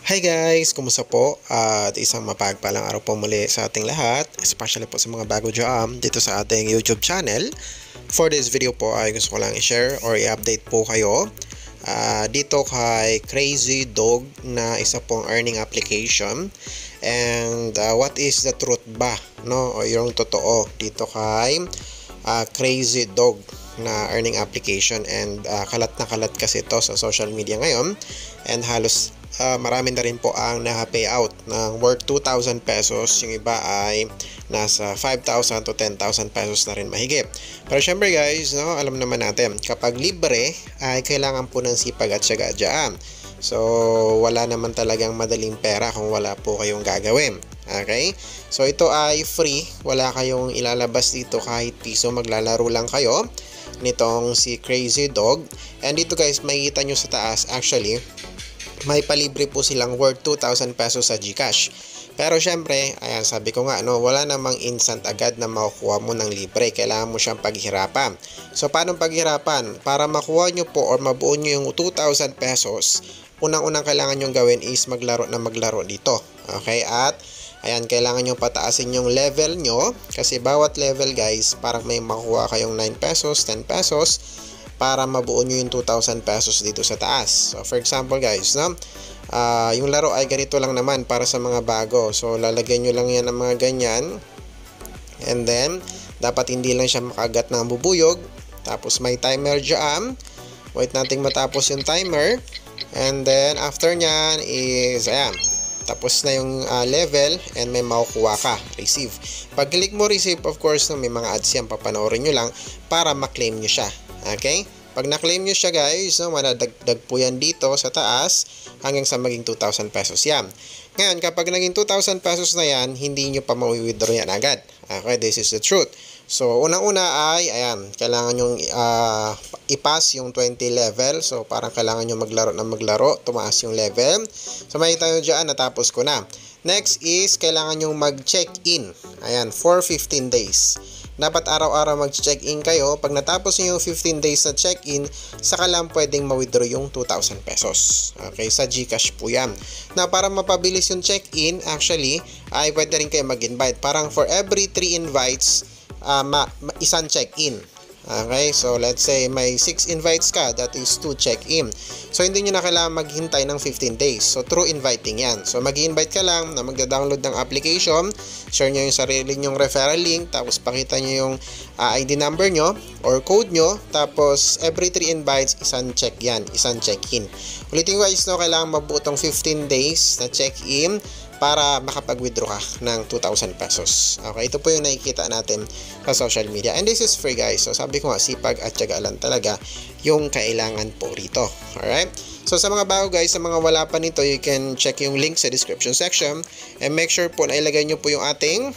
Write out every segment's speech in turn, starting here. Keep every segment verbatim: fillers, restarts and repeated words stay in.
Hi guys! Kumusta po? At isang mapagpalang araw po muli sa ating lahat, especially po sa mga bago dyan dito sa ating YouTube channel. For this video po ay gusto ko lang i-share or i-update po kayo uh, dito kay Crazy Dog na isa pong earning application. And uh, what is the truth ba? No? O yung totoo dito kay uh, Crazy Dog na earning application. And uh, kalat na kalat kasi ito sa social media ngayon. And halos Uh, marami na rin po ang na-payout ng worth two thousand pesos. Yung iba ay nasa five thousand to ten thousand pesos na rin mahigit. Pero syempre guys, no, alam naman natin, kapag libre ay kailangan po ng sipag at syaga dyan. So wala naman talagang madaling pera kung wala po kayong gagawin. Okay? So ito ay free. Wala kayong ilalabas dito kahit piso. Maglalaro lang kayo nitong si Crazy Dog. And dito guys, makikita nyo sa taas actually may palibre po silang worth two thousand pesos sa GCash. Pero syempre, ayan, sabi ko nga, no, wala namang instant agad na makukuha mo ng libre. Kailangan mo siyang paghirapan. So, paano paghirapan? Para makuha nyo po or mabuo nyo yung two thousand pesos, unang-unang kailangan nyo gawin is maglaro na maglaro dito. Okay? At, ayan, kailangan nyo pataasin yung level nyo. Kasi bawat level, guys, parang may makuha kayong nine pesos, ten pesos, para mabuo nyo yung two thousand pesos dito sa taas. So, for example guys, no? Uh, yung laro ay ganito lang naman para sa mga bago. So, lalagyan nyo lang yan ng mga ganyan. And then, dapat hindi lang siya makagat ng bubuyog. Tapos, may timer dyan. Wait nating matapos yung timer. And then, after nyan is, ayan, tapos na yung uh, level and may makukuha ka, receive. Pag click mo receive, of course, no, may mga ads yan, papanoorin nyo lang para maklaim nyo siya. Okay? Pag na-claim nyo siya guys, no, manadagdag po yan dito sa taas hanggang sa maging two thousand pesos yan. Ngayon, kapag naging two thousand pesos na yan, hindi nyo pa ma-withdraw yan agad. Okay? This is the truth. So, unang-una ay, ayan, kailangan nyo uh, i-pass yung twenty level. So, parang kailangan nyo maglaro na maglaro, tumaas yung level. So, makita nyo dyan, natapos ko na. Next is, kailangan nyo mag-check-in. Ayan, for fifteen days. Dapat araw-araw mag-check-in kayo. Pag natapos nyo yung fifteen days na check-in, saka lang pwedeng ma-withdraw yung two thousand pesos. Okay, sa GCash po yan. Na para mapabilis yung check-in, actually, ay pwede rin kayo mag-invite. Parang for every three invites, uh, ma ma isang check-in. Okay, so let's say may six invites ka, that is two check-in. So hindi nyo na kailangan maghintay ng fifteen days. So through inviting yan. So mag-invite ka lang na magda-download ng application, share nyo yung sarili nyong referral link, tapos pakita nyo yung uh, I D number nyo or code nyo, tapos every three invites, isang check yan, isang check-in. Ulitin guys, no, kailangan mabuo tong fifteen days na check-in para makapag-withdraw ka ng two thousand pesos. Okay, ito po yung nakikita natin sa social media. And this is free guys. So sabi ko nga, sipag at tiyaga lang talaga yung kailangan po rito. Alright? So sa mga bago guys, sa mga wala pa nito, you can check yung link sa description section. And make sure po na ilagay nyo po yung ating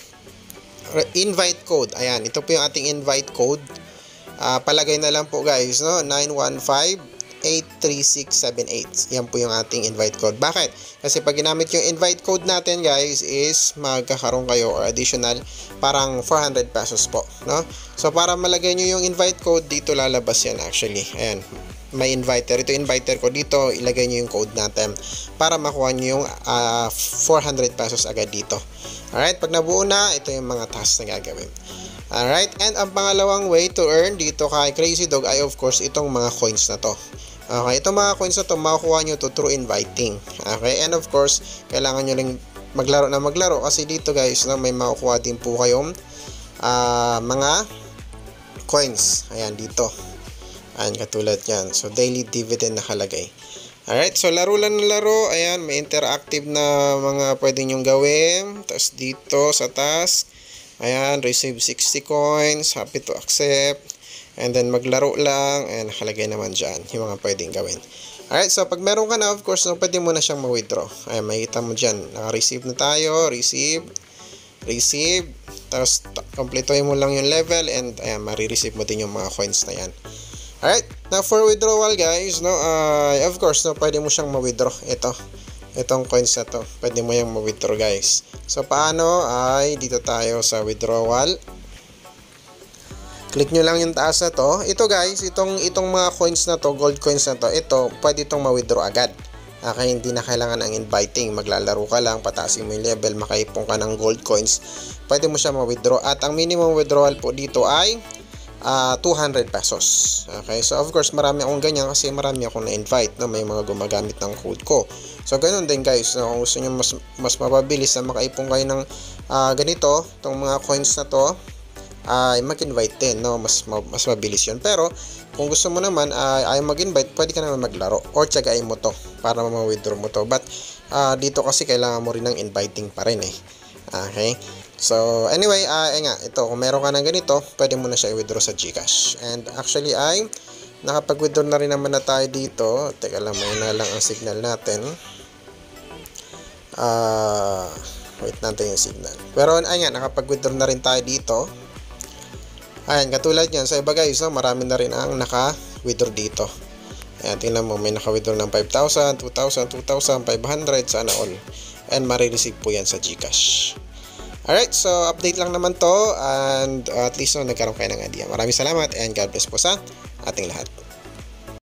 invite code. Ayan, ito po yung ating invite code. Uh, palagay na lang po guys, no? nine one five eight three six seven eight. Yan po yung ating invite code. Bakit? Kasi pag ginamit yung invite code natin guys is magkakaroon kayo or additional parang four hundred pesos po, no? So para malagay nyo yung invite code, dito lalabas yan actually. Ayan, may inviter. Ito inviter ko dito, ilagay nyo yung code natin para makuha nyo yung uh, four hundred pesos agad dito. Alright, pag nabuo na, ito yung mga tasks na gagawin. Alright, and ang pangalawang way to earn dito kay Crazy Dog ay of course itong mga coins na to. Okay, itong mga coins na to, makukuha nyo to through inviting. Okay, and of course, kailangan nyo rin maglaro na maglaro kasi dito guys, no, may makukuha din po kayong uh, mga coins. Ayan, dito. Ayan, katulad yan. So, daily dividend nakalagay. Alright, so laro lang na laro. Ayan, may interactive na mga pwede nyong gawin. Tapos dito sa task, ayan, receive sixty coins, happy to accept. And then maglaro lang, and nakalagay naman dyan yung mga pwedeng gawin. Alright, so pag meron ka na, of course, no, pwede mo na siyang ma-withdraw. Ayan, makikita mo dyan. Naka-receive na tayo, receive, receive. Tapos, kompletuhin mo lang yung level, and ayan, marireceive mo din yung mga coins na yan. Alright, now for withdrawal guys, no, uh, of course, no, pwede mo siyang ma-withdraw. Ito, itong coins na to, pwede mo yung ma-withdraw guys. So, paano? Ay, dito tayo sa withdrawal. Click nyo lang yung taas na to. Ito guys, itong, itong mga coins na to, gold coins na to, ito, pwede itong ma-withdraw agad. Okay, hindi na kailangan ang inviting. Maglalaro ka lang, pataasin mo yung level, makaipon ka ng gold coins, pwede mo siya ma-withdraw. At ang minimum withdrawal po dito ay uh, two hundred pesos. Okay, so of course marami akong ganyan kasi marami akong na-invite, no? May mga gumagamit ng code ko. So ganun din guys, no? Kung gusto nyo mas, mas mapabilis na makaipon kayo ng uh, ganito, itong mga coins na to, ay uh, mag-invite din, no? Mas, mas mabilis yun. Pero kung gusto mo naman uh, ay mag-invite, pwede ka naman maglaro or tsagain mo to para ma-withdraw mo to. But uh, dito kasi kailangan mo rin ng inviting pa rin eh. Okay, so anyway, uh, eh nga, ito, kung meron ka ng ganito, pwede mo na siya i-withdraw sa GCash. And actually ay nakapag-withdraw na rin naman na tayo dito. Teka lang, may na lang ang signal natin. uh, wait natin yung signal. Pero ay nga, nakapag-withdraw na rin tayo dito. Ayan, katulad yan, sa iba guys, no, marami na rin ang naka-withdraw dito. Ayan, tingnan mo, may naka-withdraw ng five thousand, two thousand, two thousand five hundred, sana all. And marireceive po yan sa GCash. Alright, so update lang naman to. And uh, at least no, nagkaroon kayo ng idea. Maraming salamat and God bless po sa ating lahat.